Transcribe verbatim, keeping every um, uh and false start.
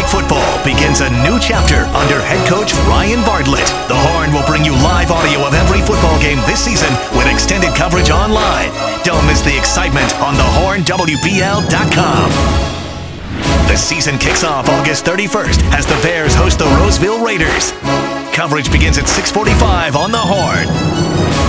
football begins a new chapter under head coach Ryan Bartlett. The Horn will bring you live audio of every football game this season with extended coverage online. Don't miss the excitement on the horn W B L dot com. The season kicks off August thirty-first as the Bears host the Roseville Raiders. Coverage begins at six forty-five on the Horn.